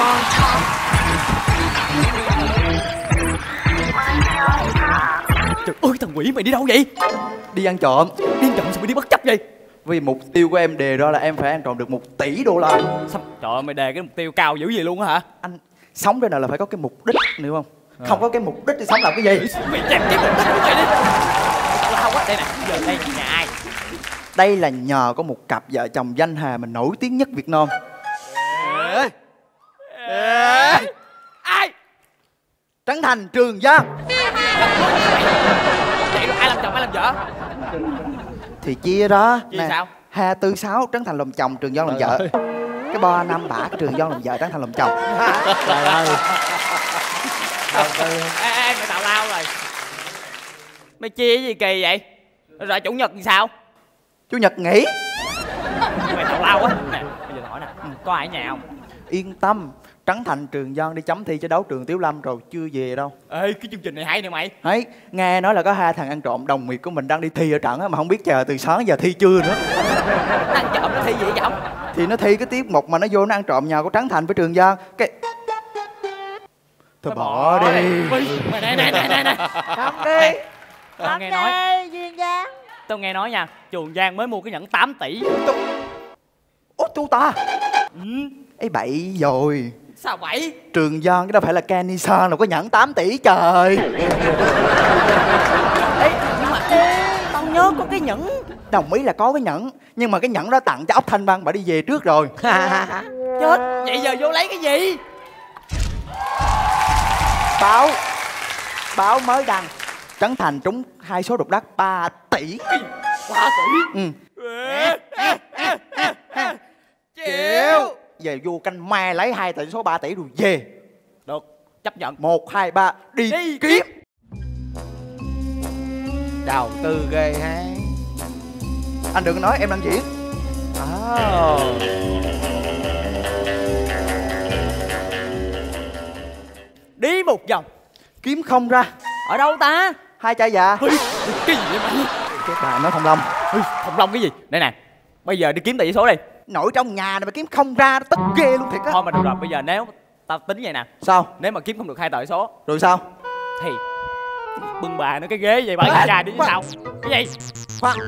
Trời ơi thằng quỷ mày đi đâu vậy? Đi ăn trộm. Đi ăn trộm sao mày đi bất chấp vậy? Vì mục tiêu của em đề ra là em phải ăn trộm được 1 tỷ đô la. Sao? Trời ơi mày đề cái mục tiêu cao dữ gì luôn á hả? Anh sống đây nào là phải có cái mục đích, hiểu không? Không có cái mục đích thì sống làm cái gì? Mày chém cái mục đích của mày đi. Tao lao quá. Đây nè, giờ đây nhà ai? Đây là nhờ có một cặp vợ chồng danh hài mà nổi tiếng nhất Việt Nam. Ai? Trấn Thành, Trường Giang. Vậy ai làm chồng ai làm vợ? Thì chia đó. Chia sao? 2, 4, 6 Trấn Thành làm chồng, Trường Giang làm vợ. Cái 3, 5, 7 Trường Giang làm vợ, Trấn Thành làm chồng. Trời ơi. Ê mày tào lao rồi. Mày chia cái gì kỳ vậy? Rồi chủ nhật thì sao? Chủ nhật nghỉ. Mày tào lao quá. Nè, bây giờ hỏi nè, có ai ở nhà không? Yên tâm, Trấn Thành, Trường Giang đi chấm thi cho đấu trường Tiếu Lâm rồi, chưa về đâu. Ê, cái chương trình này hay nè mày. Đấy, nghe nói là có 2 thằng ăn trộm đồng nghiệp của mình đang đi thi ở trận á, mà không biết chờ từ sáng giờ thi chưa nữa. Ăn trộm nó thi gì vậy không? Thì nó thi cái tiết mục mà nó vô nó ăn trộm nhà của Trấn Thành với Trường Giang. Cái thôi bỏ đi. Mày nè. Không đi. Tao nghe nói Duyên dáng. Tao nghe nói nha, Trường Giang mới mua cái nhẫn 8 tỷ. Ủa tu ta. Ừ. Ấy bậy rồi. Sao vậy? Trường Giang cái đâu phải là Kenny Son đâu có nhẫn 8 tỷ trời. Ê, nhưng mà tao nhớ có cái nhẫn. Đồng ý là có cái nhẫn, nhưng mà cái nhẫn đó tặng cho ốc Thanh Băng, bà đi về trước rồi. Chết, vậy giờ vô lấy cái gì? Báo mới đăng Trấn Thành trúng 2 số độc đắc 3 tỷ. 3 tỷ? Ừ. Chịu. Về vô canh me lấy 2 tỷ số 3 tỷ rồi về. Được, chấp nhận. 1, 2, 3 đi kiếm. Đầu tư ghê ha. Anh đừng có nói em đang diễn. Đi một vòng. Kiếm không ra. Ở đâu ta? 2 chai già. Cái gì vậy mày? Cái bà nói Thông Long. Thông Long cái gì? Đây nè, bây giờ đi kiếm tỷ số đi. Nội trong nhà này mà kiếm không ra, nó tức ghê luôn thiệt á. Thôi mà được rồi, bây giờ nếu tao tính vậy nè. Sao? Nếu mà kiếm không được 2 tỷ số Rồi sao? thì bưng bà nó cái ghế vậy, bà trà đi chứ sao? Cái gì? Khoan.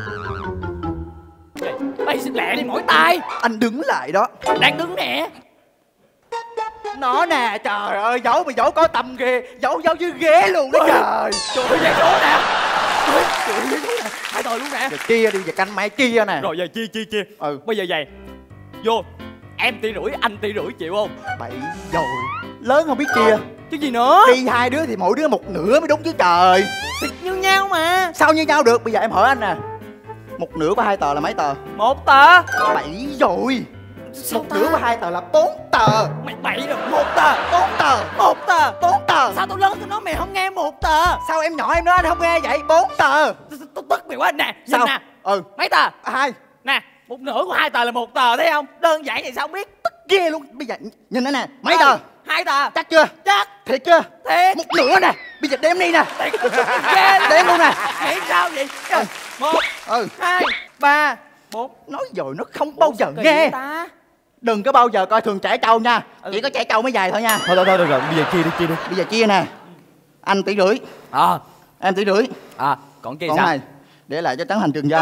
Bay lẹ đi mỗi tay. Anh đứng lại đó. Đang đứng nè. Nó nè, trời ơi, dẫu mà dẫu có tầm ghê, dẫu dưới ghế luôn đó trời. Trời ơi, vậy số nè. Trời ơi, vậy số nè. Hai tồi luôn nè. Giờ chia đi, giờ canh máy chia nè. Rồi giờ chia. Ừ. Bây giờ vậy. Vô. Em tỷ rưỡi, anh tỷ rưỡi, chịu không? Bậy rồi. Lớn không biết chia. Chứ gì nữa. Đi 2 đứa thì mỗi đứa 1/2 mới đúng chứ trời. Thì như nhau mà. Sao như nhau được? Bây giờ em hỏi anh nè, 1/2 của 2 tờ là mấy tờ? 1 tờ. Bậy rồi. Sao 1/2 của 2 tờ là 4 tờ. Mày bậy rồi. 1 tờ, 4 tờ, 1 tờ, 4 tờ. Sao tao lớn tao nói mày không nghe 1 tờ? Sao em nhỏ em nói anh không nghe vậy? 4 tờ. Tao tức mày quá nè. Sao? Nhìn nè. Ừ. Mấy tờ? 2. Nè, 1/2 của 2 tờ là 1 tờ, thấy không? Đơn giản vậy sao không biết? Tức ghê luôn. Bây giờ nhìn đây nè, mấy tờ? 2 tờ. Chắc chưa? Chắc. Thiệt chưa? Thiệt. 1/2 nè. Bây giờ đếm đi nè. Ghê Đếm luôn nè. Nghĩ sao vậy? 1, 2, 3, 4. Nói rồi nó không bao giờ nghe. Đừng có bao giờ coi thường trẻ trâu nha. Chỉ có trẻ trâu mới dài thôi nha. Thôi rồi, bây giờ chia đi. Bây giờ chia nè. Anh 1,5 tỷ. Em 1,5 tỷ. Còn kia Còn sao? này để lại cho Trấn Thành, Trường Giang.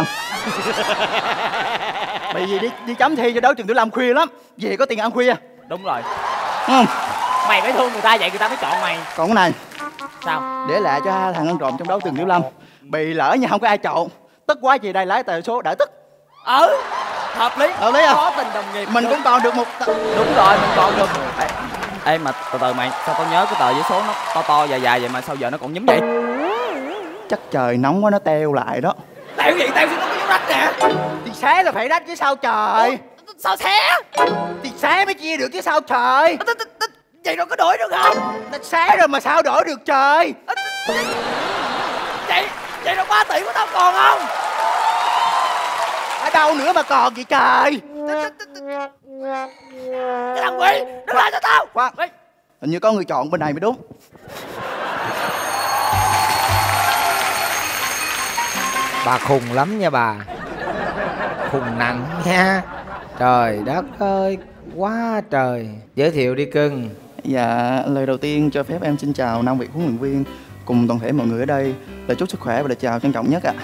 Bởi vì đi chấm thi cho đấu trường Tiểu Lâm khuya lắm. Về có tiền ăn khuya. Đúng rồi. Ừ. Mày phải thương người ta vậy người ta mới chọn mày. Còn cái này Sao? để lại cho 2 thằng ăn trộm trong đấu trường Tiểu Lâm. Bị lỡ nha không có ai chọn. Tức quá gì đây lái tờ số đỡ tức. Hợp lý. Hợp lý à? Có tình đồng nghiệp. Mình cũng còn được một Đúng rồi, mình còn được. Ê mà từ mày, sao tao nhớ cái tờ giấy số nó to dài vậy mà sao giờ nó còn nhúm vậy? Chắc trời nóng quá nó teo lại đó. Teo gì? Teo gì nó có rách nè. Thì xé là phải rách chứ sao trời. Sao xé? Thì xé mới chia được chứ sao trời. Vậy rồi có đổi được không? Nó xé rồi mà sao đổi được trời. Vậy rồi 3 tỷ của tao còn không? Ở đâu nữa mà còn vậy trời. Cái thằng quỷ, đứng lại cho tao. Khoan, hình như có người chọn bên này mới đúng. Bà khùng lắm nha bà. Khùng nặng nha. Trời đất ơi, quá trời. Giới thiệu đi cưng. Dạ, lời đầu tiên cho phép em xin chào 5 vị huấn luyện viên cùng toàn thể mọi người ở đây. Lời chúc sức khỏe và lời chào trân trọng nhất ạ.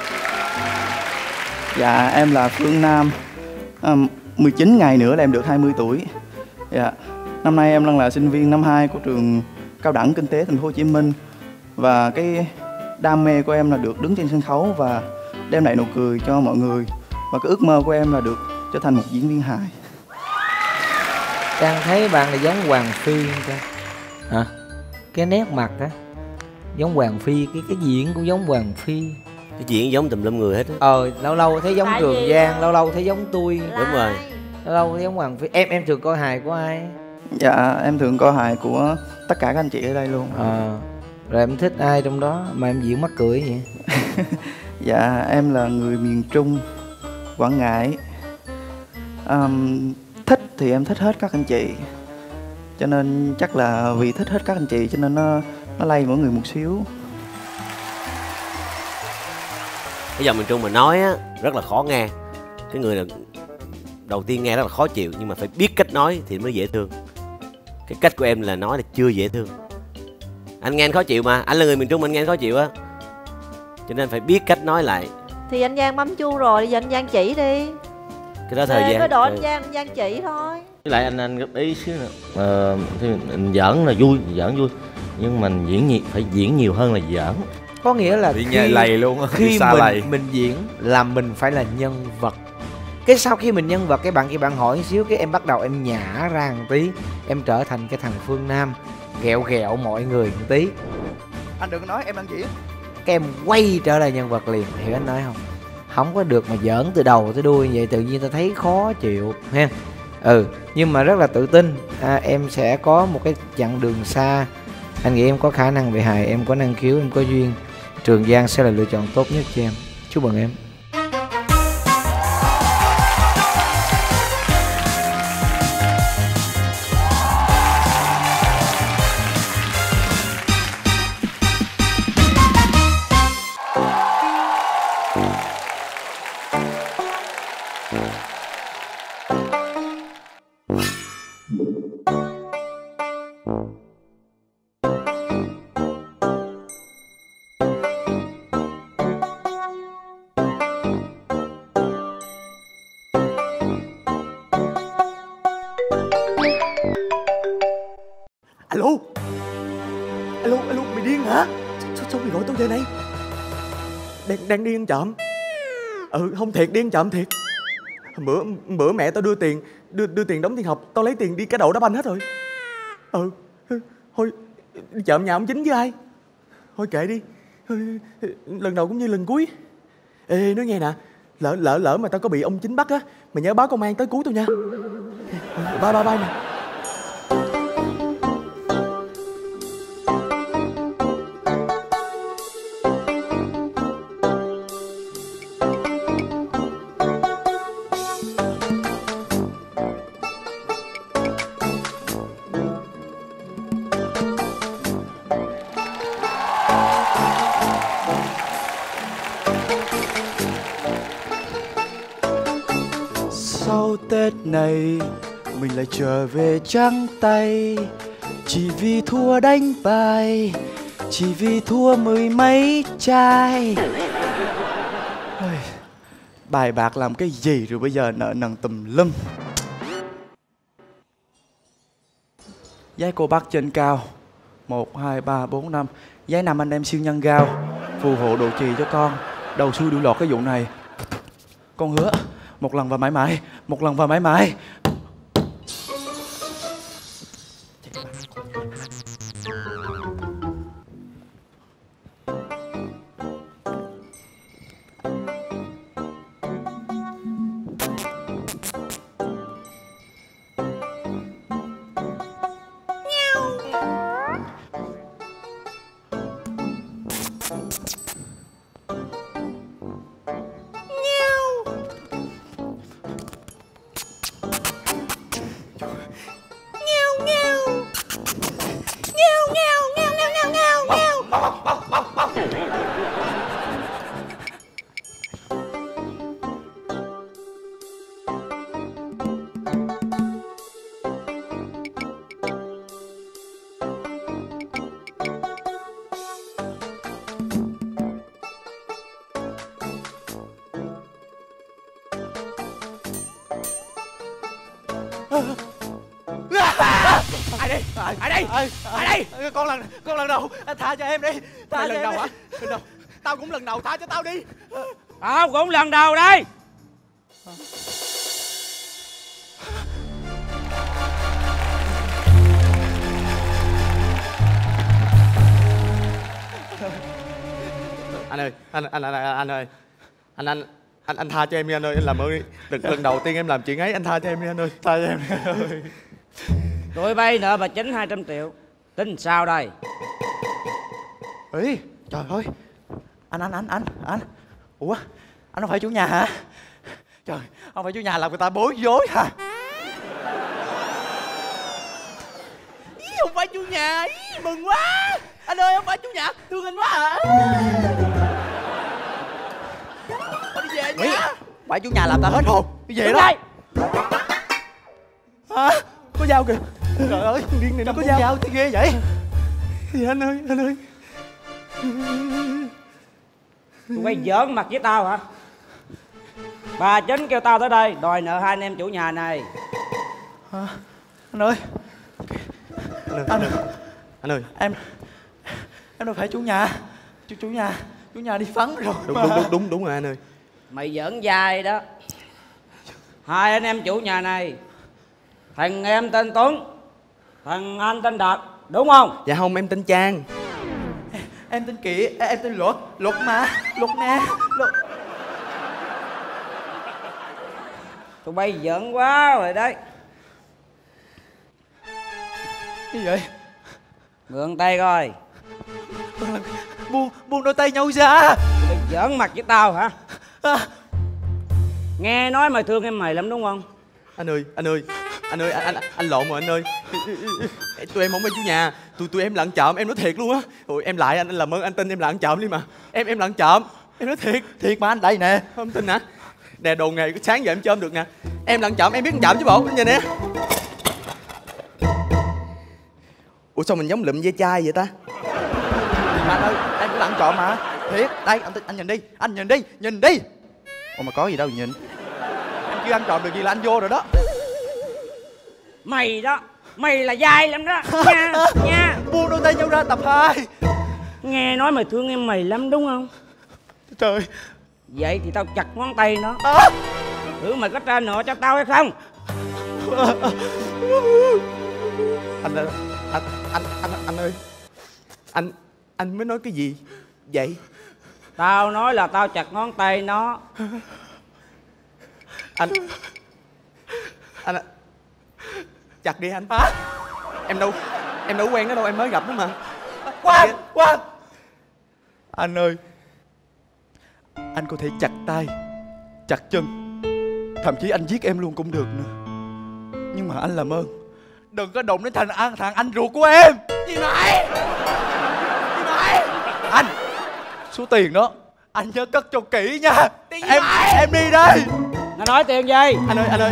Dạ, em là Phương Nam. 19 ngày nữa là em được 20 tuổi. Dạ, năm nay em đang là sinh viên năm 2 của trường Cao đẳng Kinh tế Thành phố Hồ Chí Minh. Và cái đam mê của em là được đứng trên sân khấu và đem lại nụ cười cho mọi người. Và cái ước mơ của em là được trở thành một diễn viên hài. Trang thấy bạn này giống Hoàng Phi không ta? Hả? Cái nét mặt á giống Hoàng Phi, cái diễn cũng giống Hoàng Phi. Cái diễn giống tùm lum người hết á. Lâu lâu thấy giống Tại Trường vì Giang, lâu lâu thấy giống tôi. Là Đúng rồi. Lâu lâu thấy giống Hoàng Phi. Em thường coi hài của ai? Dạ, em thường coi hài của tất cả các anh chị ở đây luôn. Rồi em thích ai trong đó mà em diễn mắc cười vậy? Dạ, em là người miền Trung, Quảng Ngãi. Thích thì em thích hết các anh chị. Cho nên chắc là vì thích hết các anh chị cho nên nó lay mỗi người một xíu. Cái dòng miền Trung mà nói á rất là khó nghe. Cái người là đầu tiên nghe rất là khó chịu, nhưng mà phải biết cách nói thì mới dễ thương. Cái cách của em là nói là chưa dễ thương. Anh nghe anh khó chịu mà, anh là người miền Trung anh nghe anh khó chịu á. Cho nên phải biết cách nói lại. thì anh Giang bấm chuông rồi, bây giờ anh Giang chỉ đi. Cái đó thời gian. Có độ anh Giang chỉ thôi. Với lại anh góp ý xíu nữa. Thì mình giỡn là vui, giỡn vui, nhưng mình phải diễn nhiều hơn là giỡn. Có nghĩa là Đi nhai lầy luôn á. khi mình diễn là mình phải là nhân vật. Cái sau khi mình nhân vật, cái bạn kia bạn hỏi một xíu, cái em bắt đầu em nhả ra một tí, em trở thành cái thằng Phương Nam ghẹo ghẹo mọi người một tí. Anh đừng nói em đang diễn. Cái em quay trở lại nhân vật liền, hiểu anh nói không? Không có được mà giỡn từ đầu tới đuôi vậy, tự nhiên ta thấy khó chịu ha. Nhưng mà rất là tự tin. Em sẽ có một cái chặng đường xa. Anh nghĩ em có khả năng về hài, em có năng khiếu, em có duyên. Trường Giang sẽ là lựa chọn tốt nhất cho em. Chúc mừng em. Alo, alo, mày điên hả? Sao mày gọi tao giờ này? Đang điên trộm. Không thiệt, điên trộm thiệt. Bữa mẹ tao đưa tiền đóng tiền học, tao lấy tiền đi cá độ đá banh hết rồi. Thôi đi trộm nhà ông Chính với ai? Thôi kệ đi. Lần đầu cũng như lần cuối. Ê, nói nghe nè, lỡ mà tao có bị ông Chính bắt á, mày nhớ báo công an tới cứu tao nha. Bye nè. Sau Tết này mình lại trở về trắng tay, chỉ vì thua đánh bài, chỉ vì thua mười mấy chai. Bài bạc làm cái gì rồi bây giờ nợ nần tùm lum. Giái cô bác trên cao 1, 2, 3, 4, 5. Giái 5 anh em siêu nhân gao, phù hộ độ trì cho con, đầu xuôi đuôi lọt cái vụ này. Con hứa một lần và mãi mãi, một lần và mãi mãi. Ai đây? Ai đây? Ai đây? Con lần đầu, anh tha cho em đi. Tha lần đầu hả? Lần đầu. Tao cũng lần đầu, tha cho tao đi. Tao cũng lần đầu đây. Anh ơi, anh tha cho em đi anh ơi, anh làm ơn đi. Lần đầu tiên em làm chuyện ấy, anh tha cho em đi anh ơi, tha cho em đi anh ơi. Tụi bay nợ bà Chính 200 triệu. Tính sao đây? Ý, trời ơi. Anh. Ủa, anh không phải chủ nhà hả? Trời, không phải chủ nhà làm người ta bối rối hả? Không phải chủ nhà, mừng quá. Anh ơi, không phải chủ nhà, thương anh quá hả? Thôi đi về nha. Phải chủ nhà làm ta hết hồn. Đi về đó. Hả? Có dao kìa. Trời ơi, điên này nó có dao thì ghê vậy. Thì anh ơi. Tụi bay giỡn mặt với tao hả? Bà Chính kêu tao tới đây đòi nợ hai anh em chủ nhà này. Hả? Anh ơi. Anh ơi. Em đâu phải chủ nhà. Chủ nhà đi vắng rồi. Đúng rồi anh ơi. Mày giỡn dai đó. Hai anh em chủ nhà này, thằng em tên Tuấn, thằng anh tên Đạt, đúng không? Dạ không, em tên Trang. Em tên Kỵ, em tên Luật. Luật nè. Tụi bay giỡn quá rồi đấy. Cái gì vậy? Mượn tay coi. Buông đôi tay nhau ra. Tụi bay giỡn mặt với tao hả? Nghe nói mày thương em mày lắm đúng không? Anh ơi, anh lộn rồi anh ơi. Tụi em không phải chủ nhà, tụi em là ăn trộm, em nói thiệt luôn á. Ôi em lại, anh làm ơn anh tin em là ăn trộm đi mà. Em là ăn trộm, em nói thiệt mà anh, đây nè. Không tin hả? Nè đồ nghề sáng giờ em chôm được nè. Em là ăn trộm, em biết ăn trộm chứ bộ. Nhìn nè. Ủa sao mình giống lụm ve chai vậy ta? Anh ơi, em cũng là ăn trộm mà. Thiệt, đây anh nhìn đi. Ủa mà có gì đâu nhìn. Anh chưa ăn trộm được gì là anh vô rồi đó. Mày đó, mày là dai lắm đó. Nha. Buông đôi tay nhau ra tập 2. Nghe nói mày thương em mày lắm đúng không? Trời. Vậy thì tao chặt ngón tay nó. Thử mày có trả nợ cho tao hay không? Anh ơi. Anh mới nói cái gì vậy? Tao nói là tao chặt ngón tay nó. Anh chặt đi anh. Em đâu quen nó đâu, em mới gặp nó mà. Khoan. Anh ơi, anh có thể chặt tay, chặt chân, thậm chí anh giết em luôn cũng được nữa. Nhưng mà anh làm ơn, đừng có đụng đến thằng anh ruột của em. Gì mày? Anh, số tiền đó anh nhớ cất cho kỹ nha. Em đi đây. Nó nói tiền gì? Anh ơi.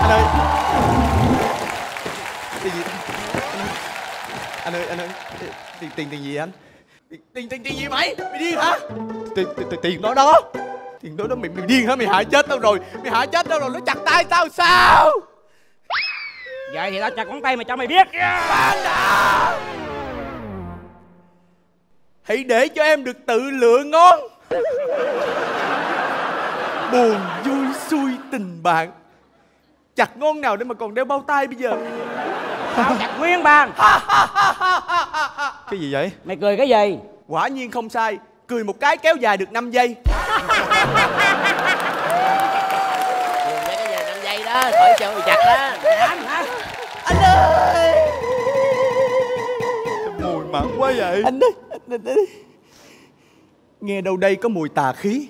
Tiền gì? Anh ơi. Tiền gì anh? Tiền gì mày? Mày điên hả? Tiền đó. Tiền đó mày điên hả? Mày hại chết tao rồi. Nó chặt tay tao sao? Vậy thì tao chặt ngón tay mày cho mày biết. Hãy để cho em được tự lựa ngón. Buồn vui xui tình bạn. Chặt ngón nào để mà còn đeo bao tay bây giờ? Tao chặt nguyên bàn. Cái gì vậy? Mày cười cái gì? Quả nhiên không sai. Cười một cái kéo dài được 5 giây. Cười cái gì 5 giây đó, khỏi cho mày chặt đó. Anh ơi. Mùi mặn quá vậy. Anh ơi. Nghe đâu đây có mùi tà khí.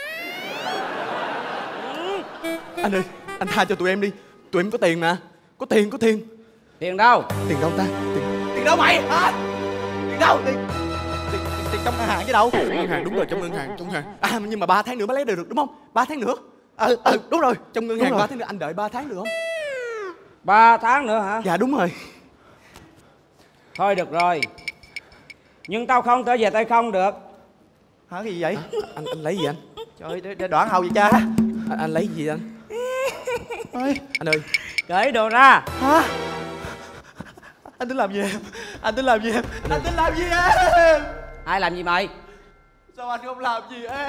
Anh ơi, anh tha cho tụi em đi. Tụi em có tiền mà. Có tiền. Tiền đâu? Tiền đâu ta? Tiền đâu mày hả? Tiền đâu? Tiền trong ngân hàng chứ đâu. Ngân hàng, đúng rồi, trong ngân hàng. À nhưng mà 3 tháng nữa mới lấy được đúng không? 3 tháng nữa. Đúng rồi, trong ngân hàng 3 tháng nữa. Anh đợi 3 tháng được không? 3 tháng nữa hả? Dạ đúng rồi. Thôi được rồi. Nhưng tao không trở về tay không được. Hả, cái gì vậy? Anh lấy gì anh? Trời ơi, để đoạn hầu vậy cha. Anh lấy gì anh? Ơi. Anh ơi, Cởi đồ ra. Hả? Anh tính làm gì em? Anh tính làm gì em? Anh tính làm gì em? Ai làm gì mày? Sao anh không làm gì em?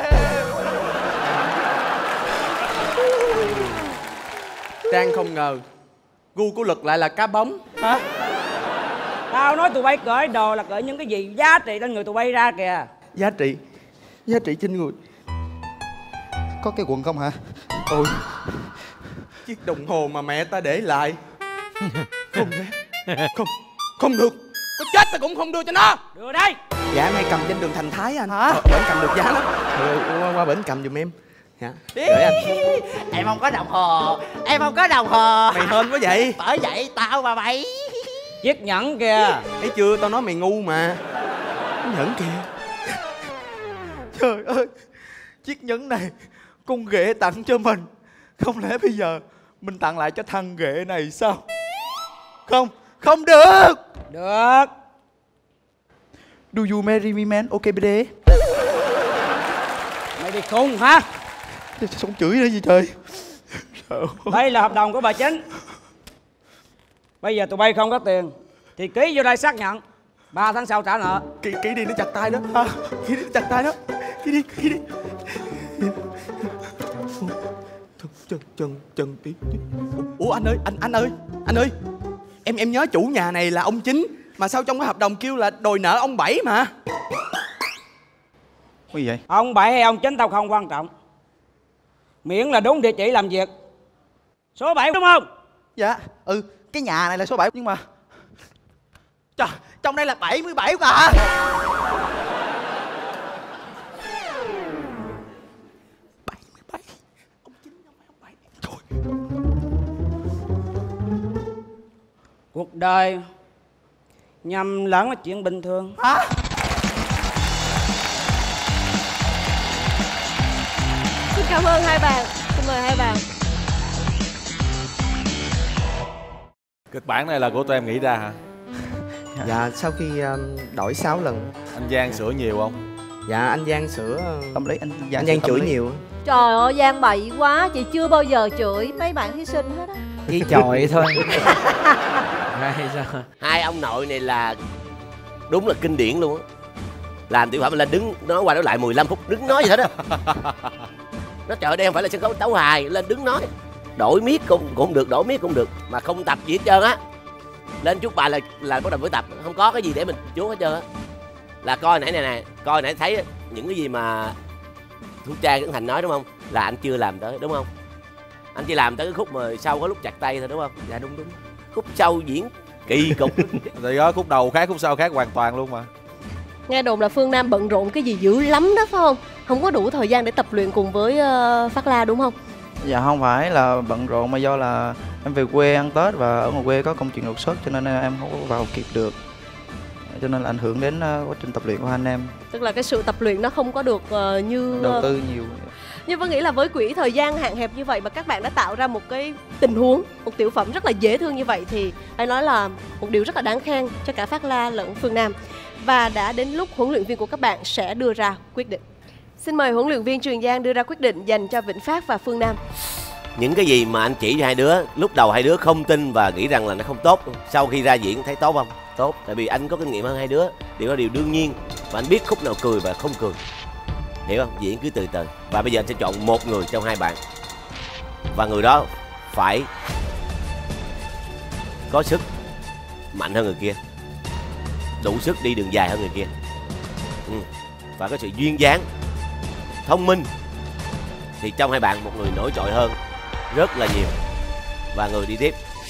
Trang không ngờ gu của Lực lại là cá bóng. Hả? Tao nói tụi bay cởi đồ là cởi những cái gì giá trị trên người tụi bay ra kìa. Giá trị trên người. Có cái quần không hả? Ôi, Chiếc đồng hồ mà mẹ ta để lại. Không thể. Không được. Có chết ta cũng không đưa cho nó. Đưa đây. Dạ em hay cầm trên đường Thành Thái anh. Hả? Bển cầm được giá lắm. Qua bển cầm giùm em. Dạ. Gửi anh. Em không có đồng hồ. Em không có đồng hồ. Mày hên quá vậy. Bởi vậy tao mà mày. Chiếc nhẫn kìa. Thấy chưa, tao nói mày ngu mà. Cái nhẫn kìa. trời ơi, chiếc nhẫn này con ghệ tặng cho mình. Không lẽ bây giờ mình tặng lại cho thằng ghệ này sao? Không được. Được. Do you marry me man? Ok bd. Mày đi khùng hả? Sao chửi nữa gì trời. Đây là hợp đồng của bà Chính. Bây giờ tụi bay không có tiền thì ký vô đây xác nhận 3 tháng sau trả nợ. Ký đi, nó chặt tay đó. Ký đi, chặt tay đó. Ký đi. Chân tí. Ủa anh ơi. Em nhớ chủ nhà này là ông Chính. Mà sao trong cái hợp đồng kêu là đòi nợ ông Bảy mà. Cái gì vậy? Ông Bảy hay ông Chính tao không quan trọng, miễn là đúng địa chỉ làm việc. Số 7 đúng không? Dạ, cái nhà này là số 7 nhưng mà trời, trong đây là 77 cả. Cuộc đời nhầm lẫn là chuyện bình thường. Hả? Xin cảm ơn hai bạn. Xin mời hai bạn. Kịch bản này là của tụi em nghĩ ra hả? Dạ sau khi đổi 6 lần. Anh Giang sửa nhiều không? Dạ anh Giang sửa. Tâm lý anh Giang chửi nhiều. Trời ơi Giang bậy quá. Chị chưa bao giờ chửi mấy bạn thí sinh hết á. Chỉ chọi thôi. Hai ông nội này là đúng là kinh điển luôn á. Làm tiểu phẩm là đứng nói qua nói lại 15 phút đứng nói gì hết á. Nó trời đây không phải là sân khấu tấu hài, lên đứng nói. Đổi miết cũng không được, đổi miết cũng được, mà không tập gì hết trơn á. Lên chút bài là bắt đầu phải tập, không có cái gì để mình chú hết trơn á. Là coi nãy nè, coi nãy thấy những cái gì mà Thu Trang Trấn Thành nói đúng không? Là anh chưa làm tới đúng không? Anh chỉ làm tới cái khúc mà sau có lúc chặt tay thôi đúng không? Dạ đúng. Khúc sau diễn kỳ cục. Thì đó, khúc đầu khác, khúc sau khác hoàn toàn luôn mà. Nghe đồn là Phương Nam bận rộn cái gì dữ lắm đó phải không? Không có đủ thời gian để tập luyện cùng với Phát La đúng không? Dạ không phải là bận rộn mà do là em về quê ăn Tết và ở ngoài quê có công chuyện đột xuất cho nên em không có vào kịp được. Cho nên là ảnh hưởng đến quá trình tập luyện của hai anh em. Tức là cái sự tập luyện nó không có được như đầu tư nhiều. Nhưng Vân nghĩ là với quỹ thời gian hạn hẹp như vậy mà các bạn đã tạo ra một cái tình huống, một tiểu phẩm rất là dễ thương như vậy thì phải nói là một điều rất là đáng khen cho cả Phát La lẫn Phương Nam. Và đã đến lúc huấn luyện viên của các bạn sẽ đưa ra quyết định. Xin mời huấn luyện viên Trường Giang đưa ra quyết định dành cho Vĩnh Phát và Phương Nam. Những cái gì mà anh chỉ cho hai đứa, lúc đầu hai đứa không tin và nghĩ rằng là nó không tốt. Sau khi ra diễn thấy tốt không? Tốt, tại vì anh có kinh nghiệm hơn hai đứa. Điều đó điều đương nhiên. Và anh biết khúc nào cười và không cười. Hiểu không? Diễn cứ từ từ. Và bây giờ anh sẽ chọn một người trong hai bạn. Và người đó phải có sức mạnh hơn người kia, đủ sức đi đường dài hơn người kia, và có sự duyên dáng, thông minh. Thì trong hai bạn một người nổi trội hơn rất là nhiều. Và người đi tiếp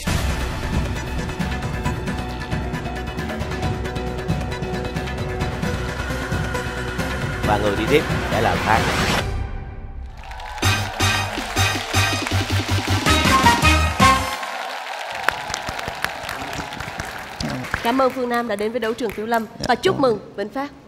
sẽ là Phát. Cảm ơn Phương Nam đã đến với đấu trường Tiểu Lâm và chúc mừng Vĩnh Phát.